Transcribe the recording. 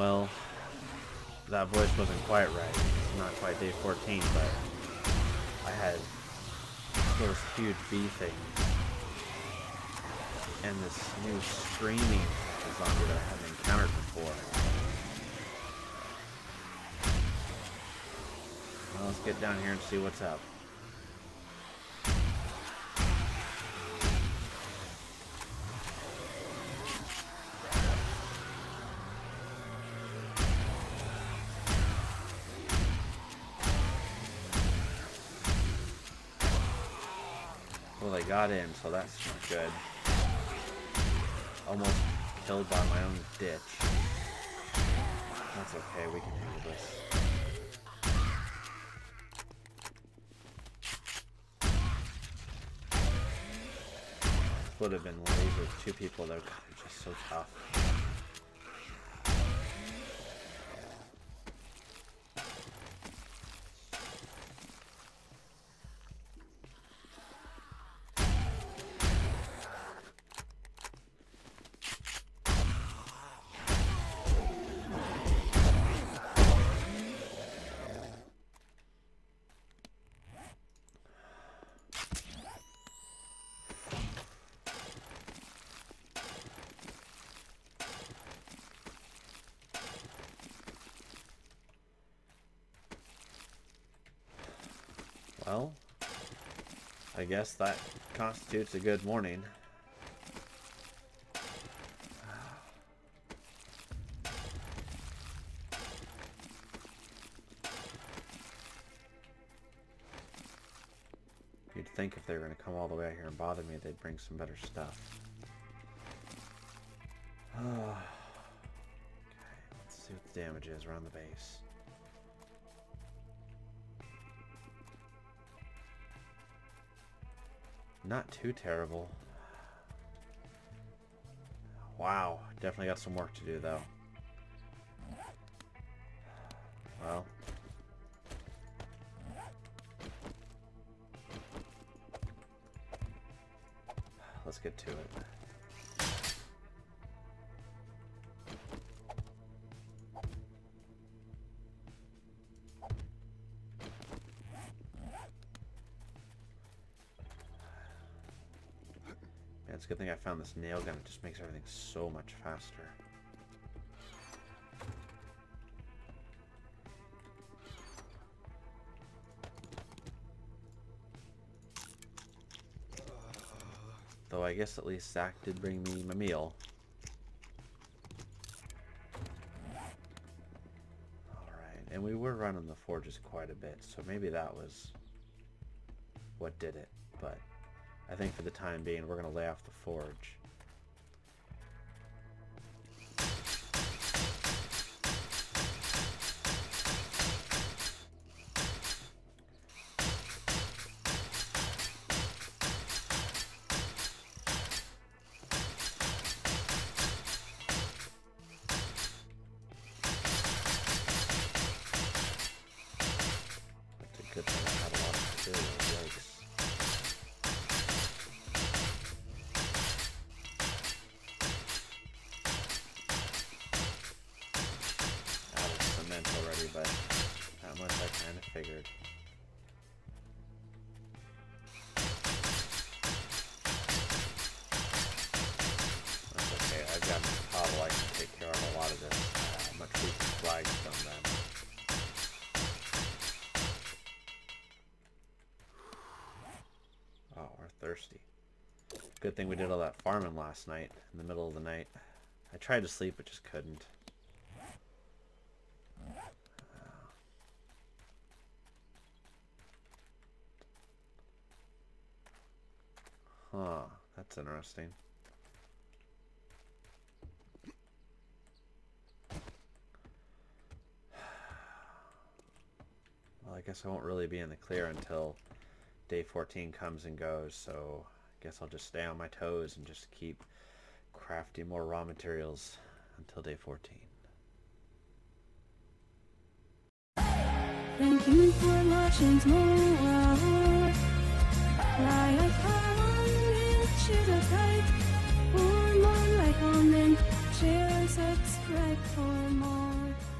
Well, that voice wasn't quite right. It's not quite day 14, but I had those huge bee things and this new screaming zombie that I haven't encountered before. Well, let's get down here and see what's up. Well, they got in, so that's not good. Almost killed by my own ditch. That's okay, we can handle this. Would have been ways with two people that are just so tough. Well, I guess that constitutes a good morning. You'd think if they were going to come all the way out here and bother me, they'd bring some better stuff. Okay, let's see what the damage is around the base. Not too terrible. Wow, definitely got some work to do though. Well. Let's get to it. It's a good thing I found this nail gun. It just makes everything so much faster. Though I guess at least Zach did bring me my meal. Alright, and we were running the forges quite a bit, so maybe that was what did it, but I think for the time being, we're going to lay off the forge. That's a good thing I had a lot of material. Yikes. Already, but that much I kind of figured. That's okay, I've got a cobble, I can take care of a lot of this. Much we can flag from them. Oh, we're thirsty. Good thing we did all that farming last night, in the middle of the night. I tried to sleep, but just couldn't. Huh, that's interesting. Well, I guess I won't really be in the clear until day 14 comes and goes, so I guess I'll just stay on my toes and just keep crafting more raw materials until day 14. Thank you for watching tomorrow. Like a chill tight, or more like on share and subscribe for more.